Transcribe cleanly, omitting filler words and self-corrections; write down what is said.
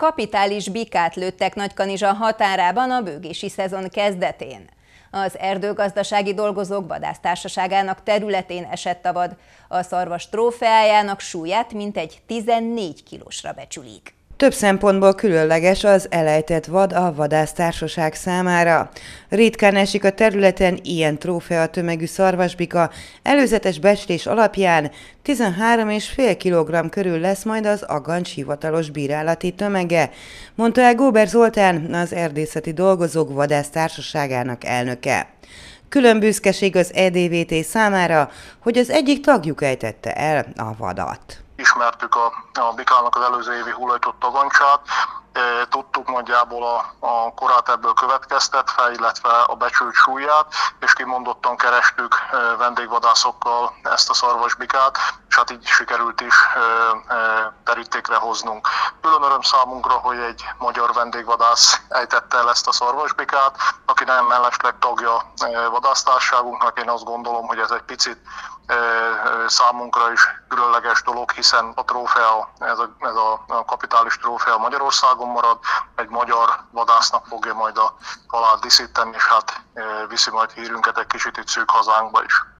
Kapitális bikát lőttek Nagykanizsa határában a bőgési szezon kezdetén. Az Erdőgazdasági Dolgozók Vadásztársaságának területén esett a vad. A szarvas trófeájának súlyát mintegy 14 kilósra becsülik. Több szempontból különleges az elejtett vad a vadásztársaság számára. Ritkán esik a területen ilyen trófea tömegű szarvasbika, előzetes becslés alapján 13,5 kg körül lesz majd az agancs hivatalos bírálati tömege, mondta el Góber Zoltán, az Erdészeti Dolgozók Vadásztársaságának elnöke. Külön büszkeség az EDVT számára, hogy az egyik tagjuk ejtette el a vadat. Ismertük a bikának az előző évi hullajtott agancsát, tudtuk nagyjából a korát ebből következtetve, illetve a becsült súlyát, és kimondottan kerestük vendégvadászokkal ezt a szarvasbikát, és hát így sikerült is terítékre hoznunk. Külön öröm számunkra, hogy egy magyar vendégvadász ejtette el ezt a szarvasbikát, aki nem mellesleg tagja vadásztárságunknak. Én azt gondolom, hogy ez egy picit számunkra is különleges dolog, hiszen a trófea, ez a kapitális trófea Magyarországon marad, egy magyar vadásznak fogja majd a halált díszíteni, és hát viszi majd hírünket egy kicsit itt szűk hazánkba is.